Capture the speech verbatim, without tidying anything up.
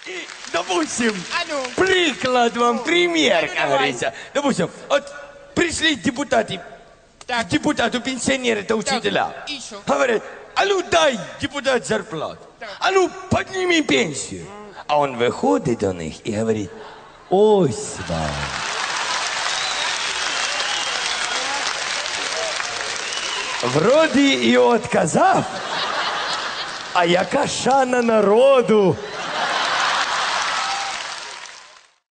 И, допустим, А ну. приклад вам, пример, как давай. говорится. Допустим, вот пришли депутаты, Так. депутату пенсионеры, это учителя. и шо? Говорят, а ну дай, депутат, зарплату. А ну подними пенсию. А он выходит до них и говорит, ось вам. Вроде і отказав, а яка шана народу